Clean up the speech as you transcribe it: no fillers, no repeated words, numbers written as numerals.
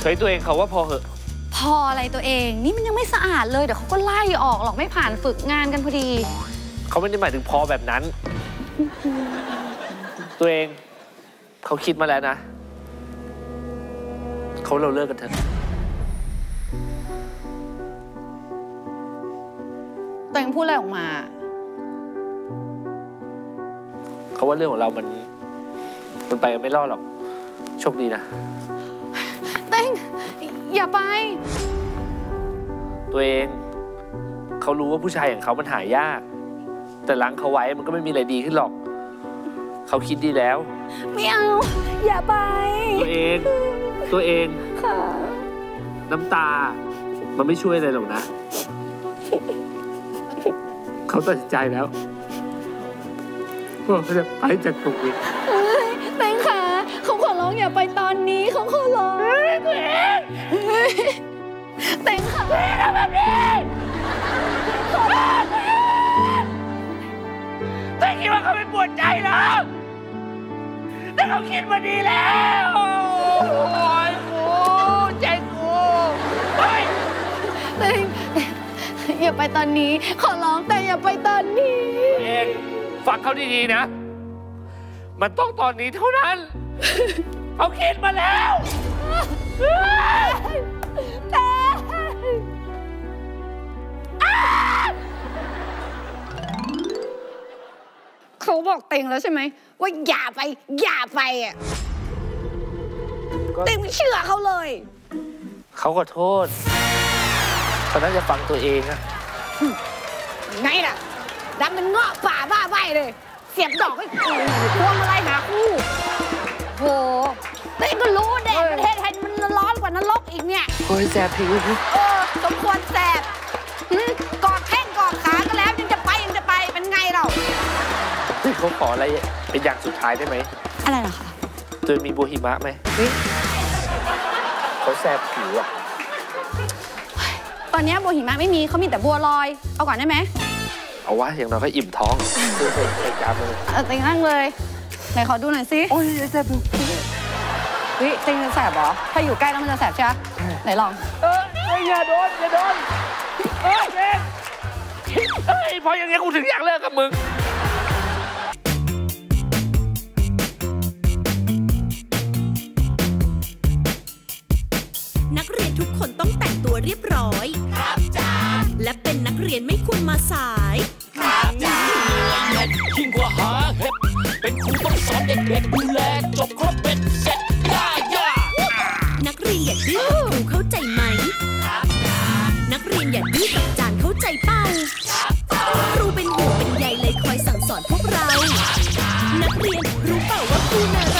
ฮ้ยตัวเองเขาว่าพอเหอะพออะไรตัวเองนี่มันยังไม่สะอาดเลยเดี๋ยวเขาก็ไล่ออกหรอกไม่ผ่านฝึกงานกันพอดีเขาไม่ได้หมายถึงพอแบบนั้น ตัวเองเขาคิดมาแล้วนะเราเลิกกันเถอะตัวเองพูดอะไรออกมาเขาว่าเรื่องของเรามันไปกันไม่รอดหรอกโชคดีนะเต้งอย่าไปตัวเองเขารู้ว่าผู้ชายอย่างเขามันหายากแต่ล้างเขาไว้มันก็ไม่มีอะไรดีขึ้นหรอกเขาคิดดีแล้วไม่เอาอย่าไปตัวเองค่ะน้ำตามันไม่ช่วยอะไรหรอกนะเขาตัดสินใจแล้วว่าเขาจะไปจากตรงนี้เต้งค่ะเขาขอร้องอย่าไปตอนนี้เขาขอร้องตัวเองเต้งค่ะไม่ทำแบบนี้เต้งคิดว่าเขาไม่ปวดใจหรอแต่เขาคิดมาดีแล้วโอ้ยกูใจกูเฮ้ยเต้งอย่าไปตอนนี้ขอร้องแต่อย่าไปตอนนี้เองฟังเขาดีๆนะมันต้องตอนนี้เท่านั้นเขาคิดมาแล้วแต่เขาบอกเต็งแล้วใช่ไหมว่าอย่าไปอ่ะเต็งไม่เชื่อเขาเลยเขาขอโทษเขาน่าจะฟังตัวเองอะไงล่ะดำมันเงาะป่าบ้าใบเลยเสียบดอกให้พวงมาลัยหาคู่โหเต้ก็รู้แดดประเทศไทยมันร้อนกว่านรกอีกเนี่ยโอ้ยแสบผิวสมควรแสบกอดแข้งกอดขาก็แล้วยังจะไปเป็นไงเราเขาขออะไรเป็นอย่างสุดท้ายได้ไหมอะไรเหรอคะตัวมีโบหิมะไหมเขาแสบผิวอะตอนนี้โบหิมะไม่มีเขามีแต่บัวลอยเอาก่อนได้ไหมเอาวะอย่างน้อยก็อิ่มท้องใส่จานเลยเต็งนั่งเลยไหนขอดูหน่อยสิโอ้ยแสบเฮ้ยเต็งจะแสบเหรอถ้าอยู่ใกล้แล้วมันจะแสบใช่ไหมไหนลองอย่าโดนเองพออย่างนี้กูถึงอยากเลิกกับมึงนักเรียนทุกคนต้องแต่งตัวเรียบร้อยครับจ้าและเป็นนักเรียนไม่ควรมาสายครับจ้ายิ่งกว่าหาเห็ดเป็นครูต้องสอนเด็กๆดูแลจบครบเป็นเสร็จย่านักเรียนอย่าดื้อครูเข้าใจไหมครับจ้านักเรียนอย่าดื้อกับจานเข้าใจเป้าครูเป็นห่วงเป็นใยเลยคอยสั่งสอนพวกเรานักเรียนรู้เปล่าว่าครูน่า